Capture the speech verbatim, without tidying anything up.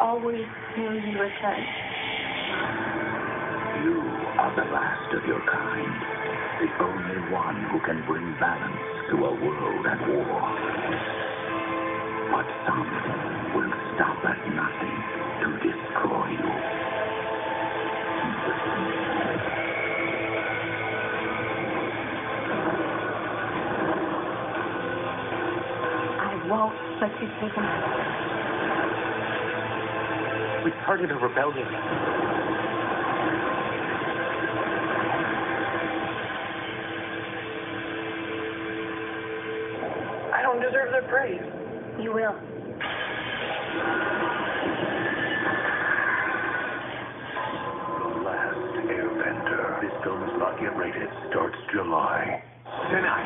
always knew you returned. You are the last of your kind. The only one who can bring balance to a world at war. But some will stop at nothing to destroy you. I won't let you take him. We started a rebellion. I don't deserve their praise. You will. The Last Airbender. This film is not yet rated. Starts July. Tonight.